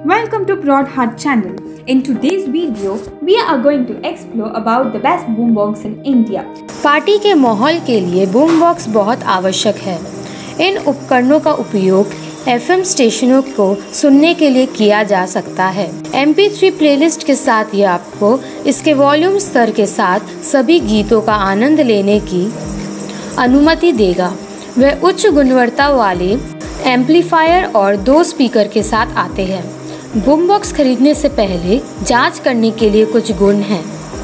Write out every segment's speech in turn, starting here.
Welcome to Broadheart channel. In today's video, we are going to explore about the best boombox in India. Party के माहौल के लिए boombox बहुत आवश्यक है। इन उपकरणों का उपयोग FM स्टेशनों को सुनने के लिए किया जा सकता है। MP3 प्लेलिस्ट के साथ ये आपको इसके वॉल्यूम स्तर के साथ सभी गीतों का आनंद लेने की अनुमति देगा। वह उच्च गुणवत्ता वाले एम्पलीफायर और 2 स्पीकर के साथ आते हैं। बूमबॉक्स खरीदने से पहले जांच करने के लिए कुछ गुण हैं।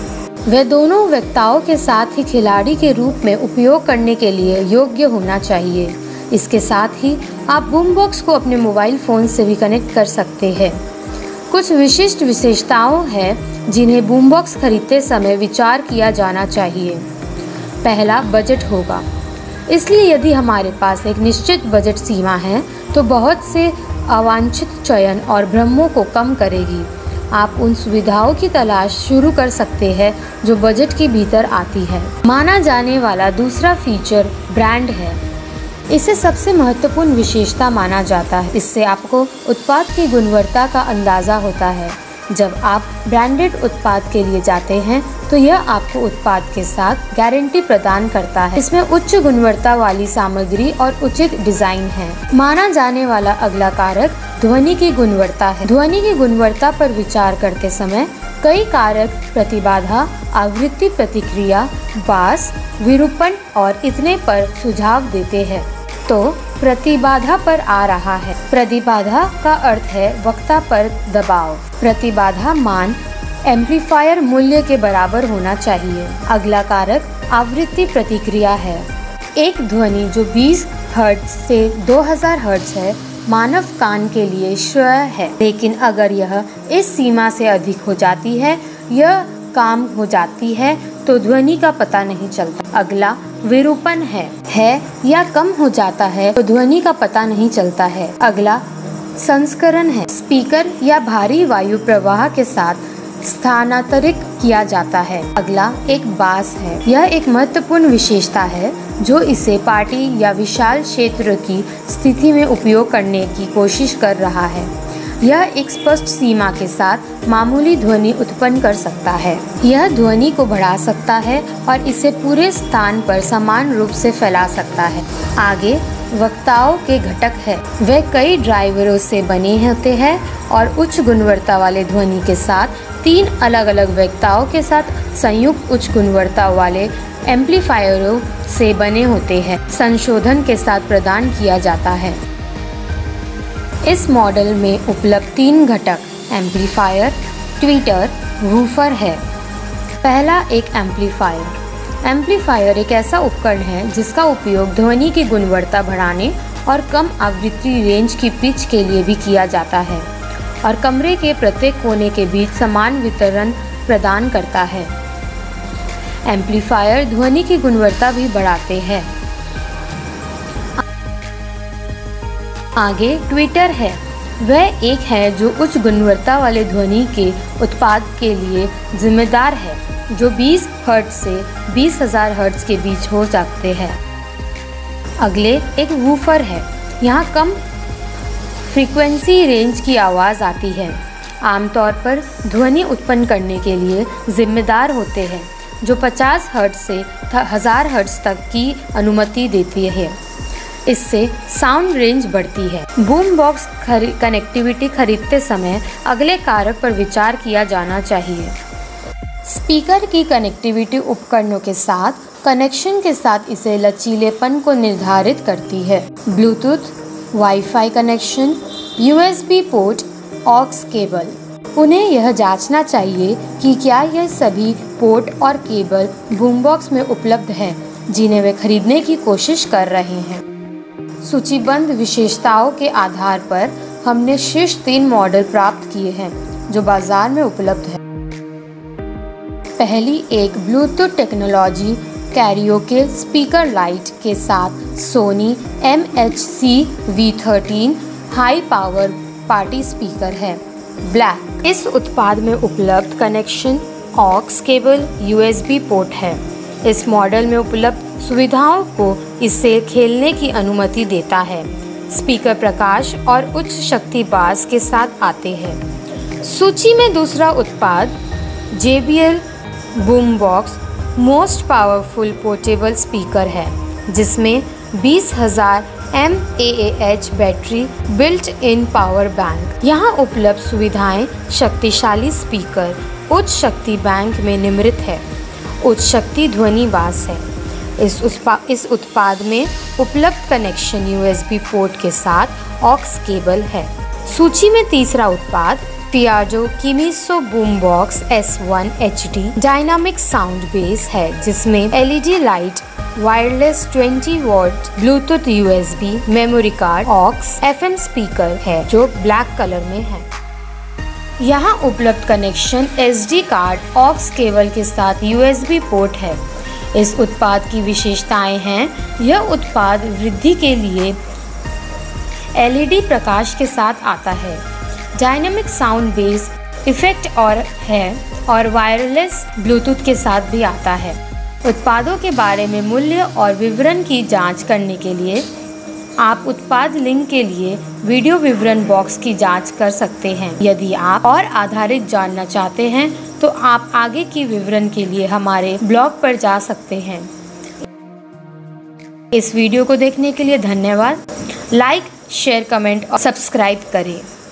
वे दोनों वक्ताओं के साथ ही खिलाड़ी के रूप में उपयोग करने के लिए योग्य होना चाहिए। इसके साथ ही आप बूमबॉक्स को अपने मोबाइल फ़ोन से भी कनेक्ट कर सकते हैं। कुछ विशिष्ट विशेषताओं हैं जिन्हें बूमबॉक्स खरीदते समय विचार किया जाना चाहिए। पहला, बजट होगा। इसलिए यदि हमारे पास एक निश्चित बजट सीमा है तो बहुत से अवांछित चयन और भ्रमों को कम करेगी। आप उन सुविधाओं की तलाश शुरू कर सकते हैं जो बजट के भीतर आती है। माना जाने वाला दूसरा फीचर ब्रांड है। इसे सबसे महत्वपूर्ण विशेषता माना जाता है। इससे आपको उत्पाद की गुणवत्ता का अंदाज़ा होता है। जब आप ब्रांडेड उत्पाद के लिए जाते हैं तो यह आपको उत्पाद के साथ गारंटी प्रदान करता है। इसमें उच्च गुणवत्ता वाली सामग्री और उचित डिजाइन है। माना जाने वाला अगला कारक ध्वनि की गुणवत्ता है। ध्वनि की गुणवत्ता पर विचार करते समय कई कारक प्रतिबाधा, आवृत्ति प्रतिक्रिया, बास, विरूपण और इतने पर सुझाव देते हैं। तो प्रतिबाधा पर आ रहा है। प्रतिबाधा का अर्थ है वक्ता पर दबाव। प्रतिबाधा मान एम्पलीफायर मूल्य के बराबर होना चाहिए। अगला कारक आवृत्ति प्रतिक्रिया है। एक ध्वनि जो 20 हर्ट्ज से 2000 हर्ट्ज है मानव कान के लिए श्रेय है, लेकिन अगर यह इस सीमा से अधिक हो जाती है, यह काम हो जाती है तो ध्वनि का पता नहीं चलता। अगला विरूपण है या कम हो जाता है तो ध्वनि का पता नहीं चलता है। अगला संस्करण है। स्पीकर या भारी वायु प्रवाह के साथ स्थानांतरित किया जाता है। अगला एक बास है। यह एक महत्वपूर्ण विशेषता है जो इसे पार्टी या विशाल क्षेत्र की स्थिति में उपयोग करने की कोशिश कर रहा है। यह एक स्पष्ट सीमा के साथ मामूली ध्वनि उत्पन्न कर सकता है। यह ध्वनि को बढ़ा सकता है और इसे पूरे स्थान पर समान रूप से फैला सकता है। आगे वक्ताओं के घटक है। वे कई ड्राइवरों से बने होते हैं और उच्च गुणवत्ता वाले ध्वनि के साथ 3 अलग अलग वक्ताओं के साथ संयुक्त उच्च गुणवत्ता वाले एम्पलीफायरों से बने होते हैं। संशोधन के साथ प्रदान किया जाता है। इस मॉडल में उपलब्ध 3 घटक एम्पलीफायर, ट्वीटर, वूफर है। पहला, एक एम्पलीफायर। एम्पलीफायर एक ऐसा उपकरण है जिसका उपयोग ध्वनि की गुणवत्ता बढ़ाने और कम आवृत्ति रेंज की पिच के लिए भी किया जाता है और कमरे के प्रत्येक कोने के बीच समान वितरण प्रदान करता है। एम्पलीफायर ध्वनि की गुणवत्ता भी बढ़ाते हैं। आगे ट्वीटर है। वह एक है जो उच्च गुणवत्ता वाले ध्वनि के उत्पाद के लिए जिम्मेदार है, जो 20 हर्ट्ज से 20,000 हर्ट्ज के बीच हो सकते हैं। अगले एक वूफर है। यहाँ कम फ्रीक्वेंसी रेंज की आवाज़ आती है। आमतौर पर ध्वनि उत्पन्न करने के लिए जिम्मेदार होते हैं, जो 50 हर्ट्ज से 1000 हर्ट्ज तक की अनुमति देती है। इससे साउंड रेंज बढ़ती है। बूम बॉक्स कनेक्टिविटी खरीदते समय अगले कारक पर विचार किया जाना चाहिए। स्पीकर की कनेक्टिविटी उपकरणों के साथ कनेक्शन के साथ इसे लचीलेपन को निर्धारित करती है। Bluetooth, wifi connection, USB port, aux cable. उन्हें यह जांचना चाहिए कि क्या यह सभी पोर्ट और केबल बूमबॉक्स में उपलब्ध हैं जिन्हें वे खरीदने की कोशिश कर रहे हैं। सूचीबद्ध विशेषताओं के आधार पर हमने शीर्ष 3 मॉडल प्राप्त किए हैं जो बाजार में उपलब्ध है। पहली एक Bluetooth technology karaoke speaker light के साथ Sony MHC V13 high power party speaker है। ब्लैक। इस उत्पाद में उपलब्ध connection aux cable USB port है। इस मॉडल में उपलब्ध सुविधाओं को इसे खेलने की अनुमति देता है। स्पीकर प्रकाश और उच्च शक्ति बास के साथ आते हैं। सूची में दूसरा उत्पाद JBL boombox most powerful portable speaker है, जिसमें 20,000 mAh battery built in power bank. यहाँ उपलब्ध सुविधाएं शक्तिशाली स्पीकर, उच्च शक्ति बैंक में निम्रित है, उच्च शक्ति ध्वनि बास है। इस उत्पाद में उपलब्ध कनेक्शन USB पोर्ट के साथ ऑक्स केबल है। सूची में तीसरा उत्पाद पियाजो किमिसो boombox S1 HD dynamic sound bass है, जिसमें LED light, wireless 20 watt Bluetooth USB memory card, aux FM speaker है जो ब्लैक कलर में है। यहाँ उपलब्ध connection SD card, aux cable के साथ USB पोर्ट है। इस उत्पाद की विशेषताएं हैं, यह उत्पाद वृद्धि के लिए LED प्रकाश के साथ आता है, डायनामिक साउंड बेस इफेक्ट और वायरलेस ब्लूटूथ के साथ भी आता है। उत्पादों के बारे में मूल्य और विवरण की जांच करने के लिए आप उत्पाद लिंक के लिए वीडियो विवरण बॉक्स की जांच कर सकते हैं। यदि आप और आधारित जानना चाहते हैं तो आप आगे की विवरण के लिए हमारे ब्लॉग पर जा सकते हैं। इस वीडियो को देखने के लिए धन्यवाद। लाइक, शेयर, कमेंट और सब्सक्राइब करें।